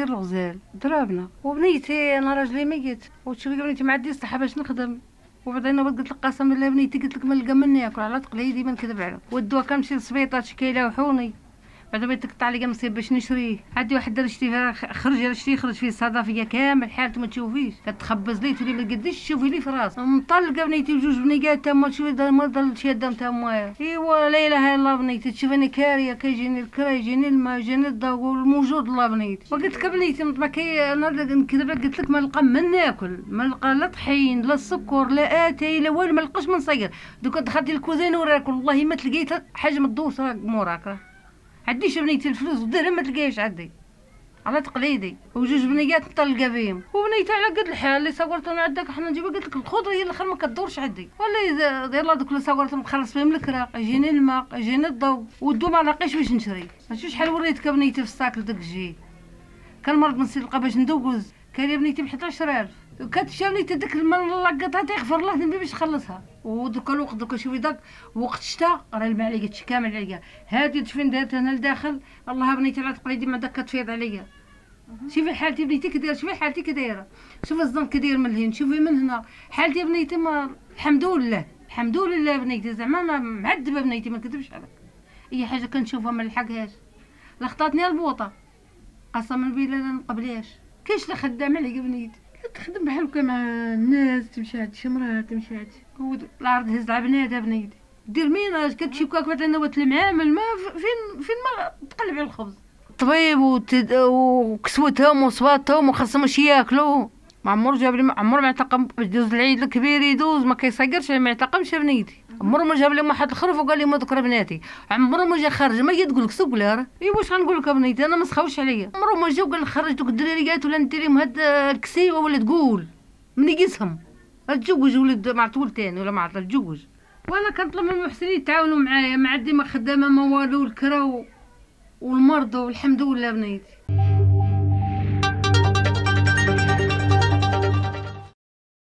ندير الغزال ضربنا، وبنيتي انا راجلي ميت، وتشوفي بنيتي ما عنديش الصحه باش نخدم. وبعدين قلت لك قسم بالله بنيتي قلت لك ما نلقى من ناكل على تقليدي ما نكذب عليك، والدواء كنمشي للسبيطار شكايله وحوني، بعد ما يتقطع لي نصيب باش نشريه. عندي واحد دار يشري فيها خرج فيه الصدفيه كامل حالته ما تشوفيش، كتخبز لي تولي ما قديش تشوفي لي في راسك. مطلقه بنيتي بجوج بنيات تما شويه ما ضل شاده تما. ايوا لا اله الا الله بنيتي، تشوفيني كاريه كيجيني الكرا يجيني الماء يجيني الضوء والموجود الله بنيتي. وقلت لك بنيتي ما انا نكذب قلت لك ما نلقى من ناكل، ما نلقى لا طحين لا السكر لا اتاي لا والو، ما نلقاش من صغير. دوكا دخلتي الكوزينه وراك والله ما تلقيت حاجه مدوس موراك. عنديش بنيتي الفلوس والدرهم ما تلقايش عندي على تقليدي، وجوج بنيات مطلقه بهم، وبنيتي على قد الحال اللي صورتهم عندك حنا نجيب. قلت لك الخضره هي الاخر ما كدورش عندي، ولا يلا دوك اللي صورتهم نخلص بهم الكراق يجيني الماء يجيني الضوء، والدو ما لاقيش باش نشري. شوف شحال وريتك بنيتي في الساكل داك الجي، كان مرض من سلقه باش ندوز، كان يا بنيتي ب 11000. كتشا بنيتي داك المال لقطها تيغفر الله ذنبي باش نخلصها. ودوكا الوقت دوكا شوفي داك وقت الشتا راه الماء عليا هادشي كامل عليا، هادي فين دارت انا لداخل الله بنيتي على تقليدي ما داك كتفيض عليا. شوفي حالتي بنيتي كدايره، شوفي حالتي كدايره، شوفي الزنق كداير من الهين، شوفي من هنا حالتي بنيتي ما الحمد لله الحمد لله بنيتي زعما ما معذبه بنيتي ما نكذبش عليك. اي حاجه كنشوفها ما نلحقهاش، لا خطاتني البوطه قسما بالله لا نقبلهاش. كاينش لا خدامه عليا بنيتي كتخدم بحال هكا مع الناس، تمشي عند شي مرا تمشي عند الارض هز على بنادها بنيتي دير ميناج كتمشي كاك مثلا نوات المعامل ما فين ما تقلب على الخبز. طبيب وكسوتهم وصواتهم وخاصهم شي ياكلوا. ما عمر جاب لي عمر ما اعتقم باش يدوز العيد الكبير يدوز ما كيصقرش ما يعتقمش بنيتي. عمر ما جاب لي واحد الخروف وقال لي ما ذكر بناتي، عمر ما جا خرج ما تقول لك سوق لا راه اي واش غنقول لك بنيتي انا ما سخاوش عليا. عمر ما جا وقال لك خرج دوك الدراريات ولا ندير لهم هاد الكسيوه ولا تقول من يقيسهم تزوج ولد ما عرفت ولد ثاني ولا ما عرفت تزوج. وانا كنطلب من المحسنين يتعاونوا معايا، ما عندي ما خدامه ما والو الكرا والمرضى والحمد لله بنيتي.